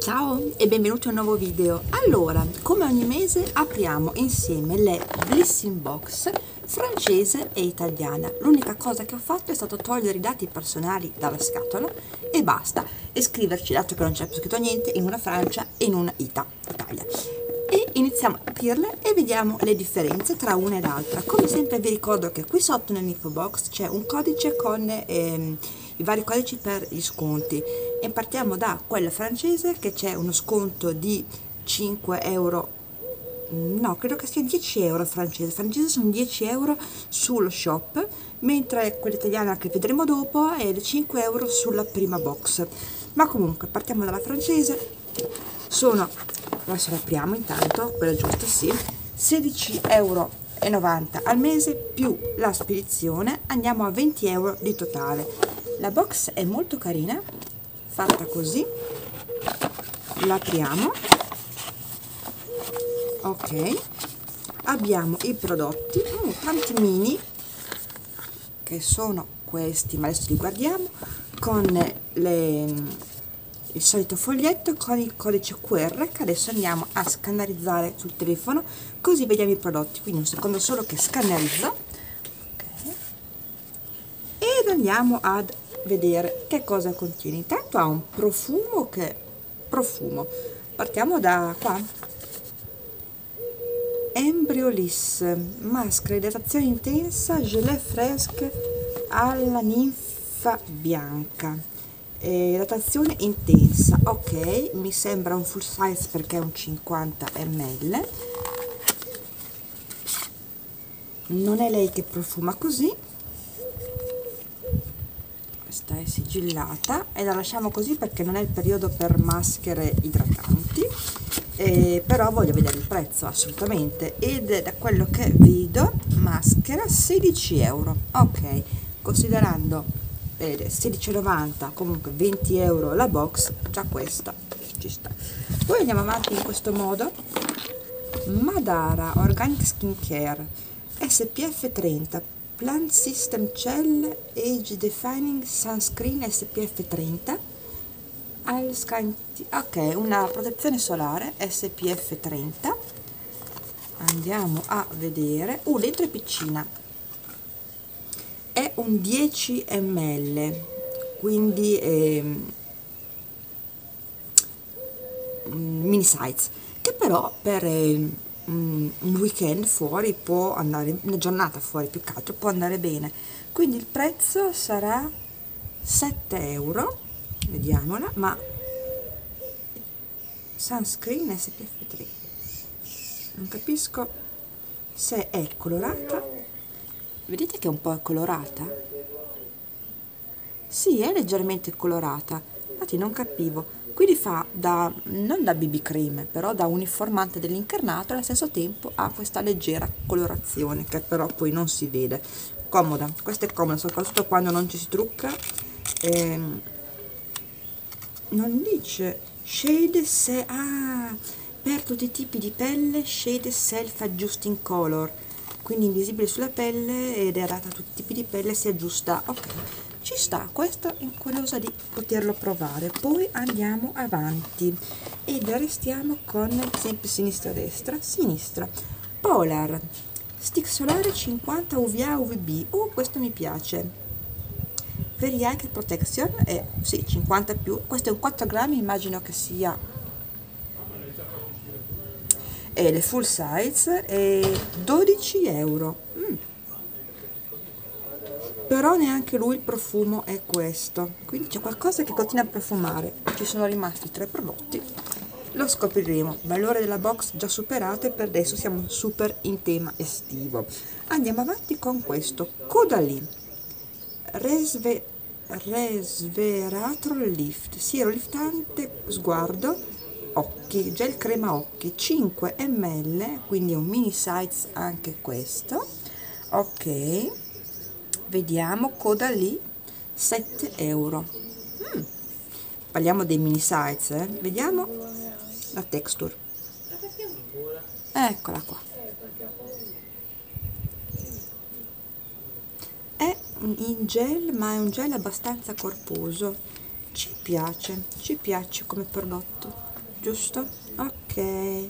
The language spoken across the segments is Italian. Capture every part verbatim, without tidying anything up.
Ciao e benvenuti a un nuovo video. Allora, come ogni mese apriamo insieme le Blissing Box francese e italiana. L'unica cosa che ho fatto è stato togliere i dati personali dalla scatola e basta, e scriverci, dato che non c'è più scritto niente, in una Francia e in una Ita, Italia. E iniziamo a aprirle e vediamo le differenze tra una e l'altra. Come sempre vi ricordo che qui sotto nell'info box c'è un codice con ehm, i vari codici per gli sconti, e partiamo da quella francese che c'è uno sconto di cinque euro, no, credo che sia dieci euro francese, francese sono dieci euro sullo shop, mentre quella italiana che vedremo dopo è cinque euro sulla prima box. Ma comunque partiamo dalla francese. Sono, adesso la apriamo intanto, quella giusta, sì, sedici euro e novanta al mese più la spedizione, andiamo a venti euro di totale. La box è molto carina, fatta così, la apriamo, ok, abbiamo i prodotti, mm, tanti mini, che sono questi, ma adesso li guardiamo, con le... il solito foglietto con il codice Q R che adesso andiamo a scannerizzare sul telefono, così vediamo i prodotti. Quindi un secondo solo che scannerizza, okay. Ed andiamo ad vedere che cosa contiene. Intanto ha un profumo che profumo partiamo da qua: Embryolis maschera idratazione intensa gelée fresque alla ninfa bianca, idratazione intensa, ok, mi sembra un full size perché è un cinquanta millilitri. Non è lei che profuma così, questa è sigillata e la lasciamo così perché non è il periodo per maschere idratanti, eh, però voglio vedere il prezzo assolutamente, ed da quello che vedo maschera sedici euro, ok, considerando eh, sedici e novanta, comunque venti euro la box, già questa ci sta. Poi andiamo avanti in questo modo: Madara Organic Skin Care S P F trenta Plant System Cell Age Defining Sunscreen S P F trenta al scan, ok, una protezione solare S P F trenta. Andiamo a vedere, uh, dentro è piccina, è un dieci millilitri, quindi ehm, mini size, che però per eh, un weekend fuori può andare, una giornata fuori più che altro può andare bene. Quindi il prezzo sarà sette euro, vediamola, ma sunscreen S P F tre, non capisco se è colorata. Vedete che è un po' colorata? Sì, è leggermente colorata, infatti non capivo. Quindi fa da, non da B B cream, però da uniformante dell'incarnato, e allo stesso tempo ha questa leggera colorazione che però poi non si vede. Comoda, questa è comoda, soprattutto quando non ci si trucca. Ehm, non dice shade se, ah, per tutti i tipi di pelle, shade self adjusting color, quindi invisibile sulla pelle ed è adatta a tutti i tipi di pelle, si aggiusta, ok, ci sta, questo è curiosa di poterlo provare. Poi andiamo avanti ed restiamo con sempre sinistra destra sinistra. Polar stick solare cinquanta U V A U V B, oh, questo mi piace. Very High Protection è, sì, cinquanta più, questo è un quattro grammi, immagino che sia e le full size, è dodici euro. mm. Però neanche lui il profumo è questo, quindi c'è qualcosa che continua a profumare. Ci sono rimasti tre prodotti, lo scopriremo. Valore della box già superato, e per adesso siamo super in tema estivo. Andiamo avanti con questo Caudalie Resve, Resveratrol Lift siero liftante sguardo occhi, gel crema occhi, cinque millilitri, quindi un mini size anche questo, ok. Vediamo, Caudalie sette euro. mm. Parliamo dei mini size, eh? Vediamo la texture, eccola qua, è in gel, ma è un gel abbastanza corposo, ci piace, ci piace come prodotto. giusto? Ok,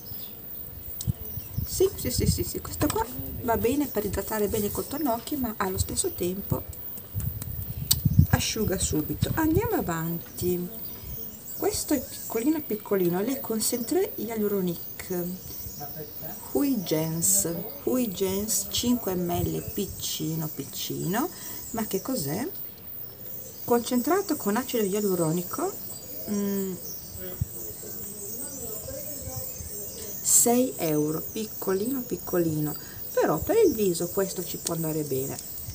sì, sì, sì, sì, sì, questo qua va bene per idratare bene i contornocchi, ma allo stesso tempo asciuga subito. Andiamo avanti. Questo è piccolino piccolino, le Concentré Hyaluronic Huygens, Huygens cinque millilitri piccino piccino, ma che cos'è? Concentrato con acido ialuronico, mm, sei euro, piccolino piccolino, però per il viso questo ci può andare bene.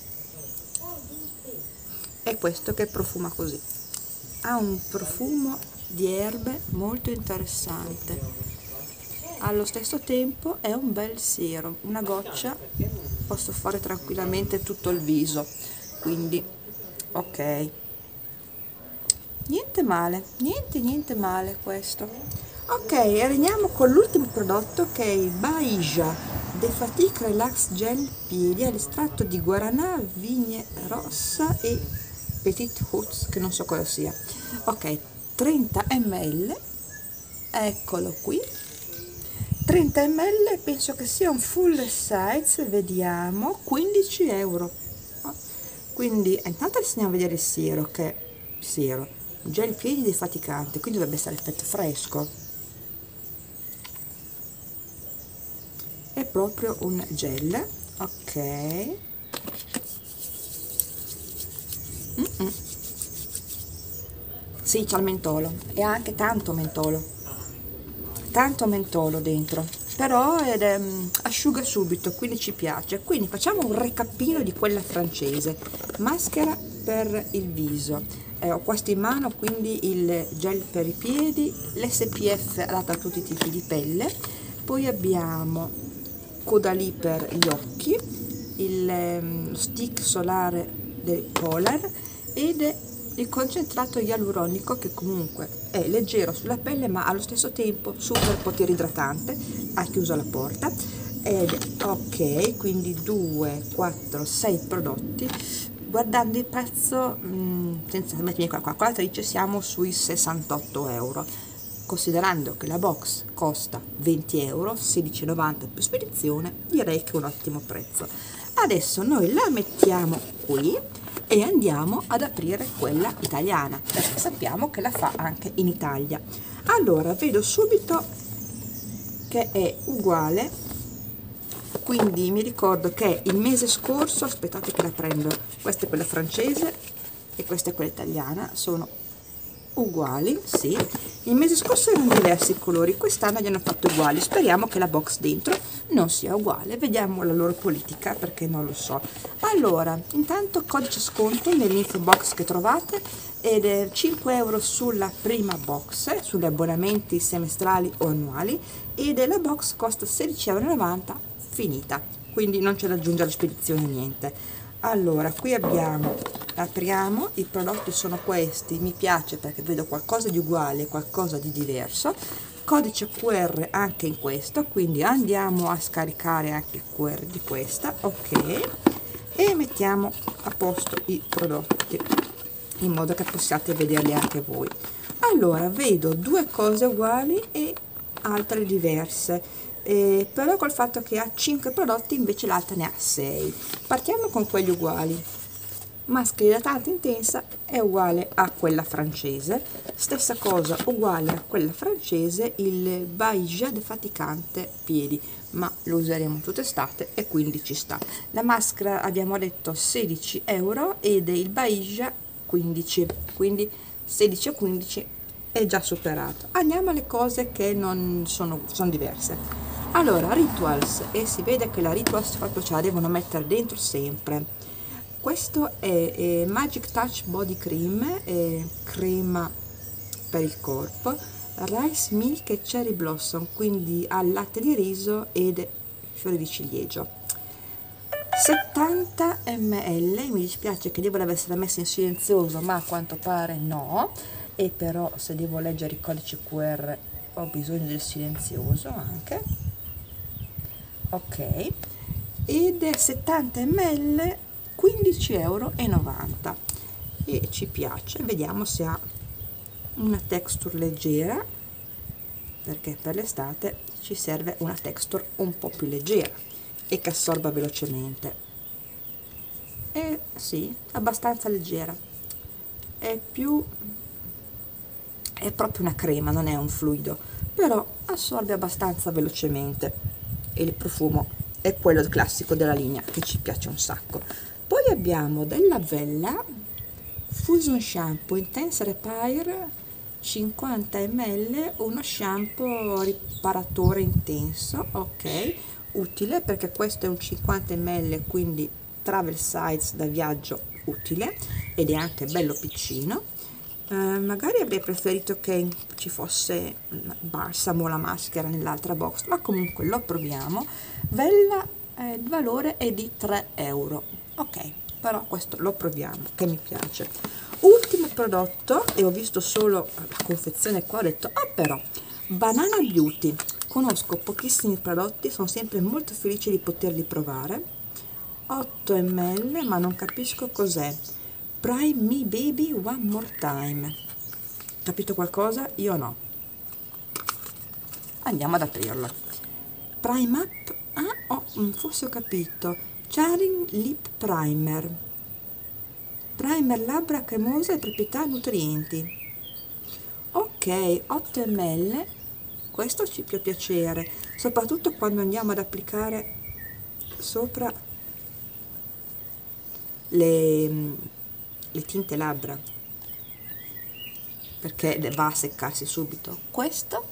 È questo che profuma così, ha un profumo di erbe molto interessante, allo stesso tempo è un bel siero, una goccia posso fare tranquillamente tutto il viso, quindi ok, niente male, niente niente male questo. Ok, arriviamo con l'ultimo prodotto che è il Baija De Fatigue Relax Gel Piedi all'estratto di guaranà, vigne rossa e petit hoots, che non so cosa sia. Ok, trenta millilitri, eccolo qui, trenta millilitri, penso che sia un full size, vediamo, quindici euro. Quindi intanto andiamo a vedere il siero, che siero, gel piedi defaticante, quindi dovrebbe essere effetto fresco. È proprio un gel, ok. Mm-mm. Sì, c'ha il mentolo e ha anche tanto mentolo, tanto mentolo dentro, però ed è, um, asciuga subito, quindi ci piace. Quindi facciamo un recapino di quella francese. Maschera per il viso, eh, ho questo in mano, quindi il gel per i piedi, l'S P F adatto a tutti i tipi di pelle, poi abbiamo Caudalie per gli occhi, il um, stick solare del Polar ed il concentrato ialuronico, che comunque è leggero sulla pelle ma allo stesso tempo super potere idratante. Ha chiuso la porta ed ok, quindi due, quattro, sei prodotti. Guardando il prezzo, mh, senza mettermi qua calcolatrice, siamo sui sessantotto euro, considerando che la box costa venti euro, sedici e novanta più spedizione, direi che è un ottimo prezzo. Adesso noi la mettiamo qui e andiamo ad aprire quella italiana, perché sappiamo che la fa anche in Italia. Allora, vedo subito che è uguale, quindi mi ricordo che il mese scorso, aspettate che la prendo, questa è quella francese e questa è quella italiana, sono uguali, sì. Il mese scorso erano diversi i colori, quest'anno li hanno fatto uguali. Speriamo che la box dentro non sia uguale, vediamo la loro politica, perché non lo so. Allora, intanto codice sconto nell'info box che trovate ed è cinque euro sulla prima box, sugli abbonamenti semestrali o annuali, ed la box costa sedici e novanta euro finita, quindi non c'è da aggiungere alla spedizione niente. Allora, qui abbiamo, apriamo, i prodotti sono questi, mi piace perché vedo qualcosa di uguale, qualcosa di diverso, codice Q R anche in questo, quindi andiamo a scaricare anche il Q R di questa, ok, e mettiamo a posto i prodotti in modo che possiate vederli anche voi. Allora, vedo due cose uguali e altre diverse. Eh, però col fatto che ha cinque prodotti invece l'altra ne ha sei. Partiamo con quelli uguali. Maschera idratante intensa è uguale a quella francese, stessa cosa uguale a quella francese il Baija defaticante piedi, ma lo useremo tutta estate e quindi ci sta. La maschera abbiamo detto sedici euro ed il Baija quindici, quindi sedici e quindici è già superato. Andiamo alle cose che non sono, sono diverse. Allora, Rituals, e si vede che la Rituals proprio ce la devono mettere dentro sempre. Questo è, è Magic Touch Body Cream, è crema per il corpo, Rice Milk e Cherry Blossom, quindi al latte di riso ed fiori di ciliegio. settanta millilitri, mi dispiace che devono essere messe in silenzioso, ma a quanto pare no, e però se devo leggere il codice Q R ho bisogno del silenzioso anche. Ok, ed è settanta millilitri, quindici euro e novanta, e ci piace. Vediamo se ha una texture leggera, perché per l'estate ci serve una texture un po' più leggera e che assorba velocemente. E sì, abbastanza leggera, è più è proprio una crema, non è un fluido, però assorbe abbastanza velocemente e il profumo è quello classico della linea che ci piace un sacco. Poi abbiamo della Wella Fusion Shampoo Intense Repair cinquanta millilitri, uno shampoo riparatore intenso, ok, utile perché questo è un cinquanta millilitri, quindi travel size da viaggio, utile, ed è anche bello piccino. Uh, magari avrei preferito che ci fosse il balsamo, la maschera nell'altra box, ma comunque lo proviamo. Wella, eh, il valore è di tre euro, ok, però questo lo proviamo, che mi piace. Ultimo prodotto, e ho visto solo la confezione qua, ho detto ah, però Banana Beauty, conosco pochissimi prodotti, sono sempre molto felice di poterli provare. Otto millilitri, ma non capisco cos'è. Prime Me Baby One More Time. Capito qualcosa? Io no. Andiamo ad aprirlo. Prime Up. Ah, oh, forse ho capito. Charring Lip Primer. Primer labbra cremosa e proprietà nutrienti. Ok, otto millilitri. Questo ci può piacere, soprattutto quando andiamo ad applicare sopra le, le tinte labbra, perché va a seccarsi subito. Questo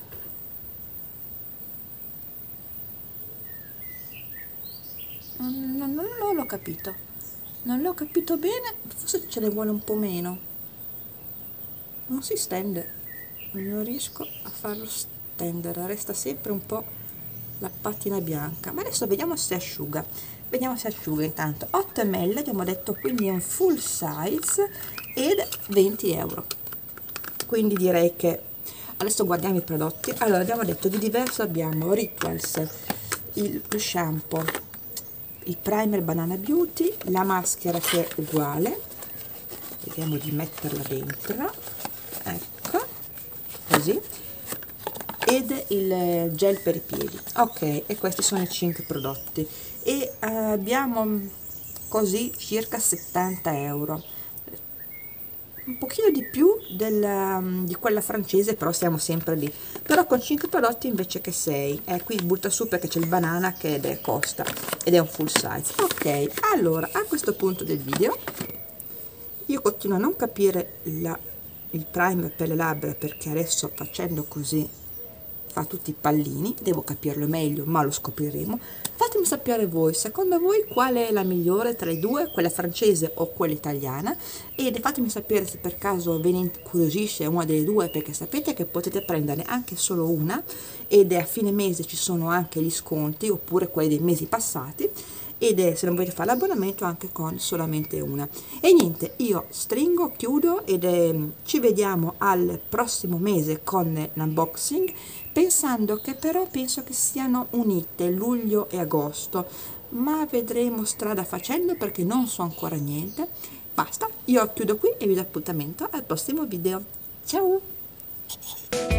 non, non, non l'ho capito, non l'ho capito bene, forse ce ne vuole un po' meno, non si stende, non riesco a farlo stendere, resta sempre un po' la patina bianca, ma adesso vediamo se asciuga. Vediamo se asciuga. Intanto otto millilitri, abbiamo detto, quindi è un full size ed venti euro, quindi direi che adesso guardiamo i prodotti. Allora, abbiamo detto di diverso, abbiamo Rituals, il, lo shampoo, il primer Banana Beauty, la maschera che è uguale, vediamo di metterla dentro, ecco così, ed il gel per i piedi. Ok, e questi sono i cinque prodotti e uh, abbiamo così circa settanta euro, un pochino di più del, di quella francese, però siamo sempre lì, però con cinque prodotti invece che sei. Eh, qui butta su perché c'è il banana che è, costa ed è un full size. Ok, allora a questo punto del video io continuo a non capire la, il primer per le labbra, perché adesso facendo così fa tutti i pallini, devo capirlo meglio, ma lo scopriremo. Fatemi sapere voi, secondo voi qual è la migliore tra le due, quella francese o quella italiana, e fatemi sapere se per caso ve ne incuriosisce una delle due, perché sapete che potete prenderne anche solo una ed a fine mese ci sono anche gli sconti, oppure quelli dei mesi passati, ed è, se non volete fare l'abbonamento, anche con solamente una. E niente, io stringo, chiudo ed è, ci vediamo al prossimo mese con l'unboxing, pensando che però penso che siano unite luglio e agosto, ma vedremo strada facendo perché non so ancora niente. Basta, io chiudo qui e vi do appuntamento al prossimo video. Ciao!